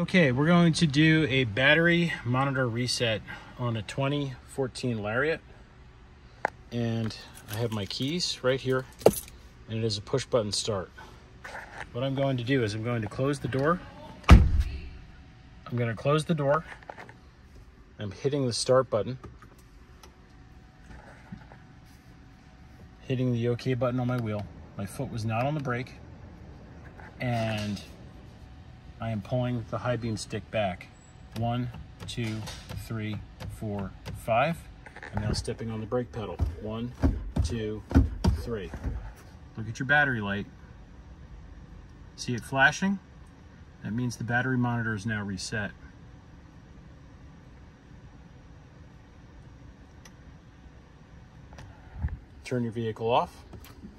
Okay, we're going to do a battery monitor reset on a 2014 Lariat. And I have my keys right here, and it is a push button start. What I'm going to do is I'm going to close the door. I'm going to close the door. I'm hitting the start button. Hitting the OK button on my wheel. My foot was not on the brake. And I am pulling the high beam stick back. 1, 2, 3, 4, 5. I'm now stepping on the brake pedal. 1, 2, 3. Look at your battery light. See it flashing? That means the battery monitor is now reset. Turn your vehicle off.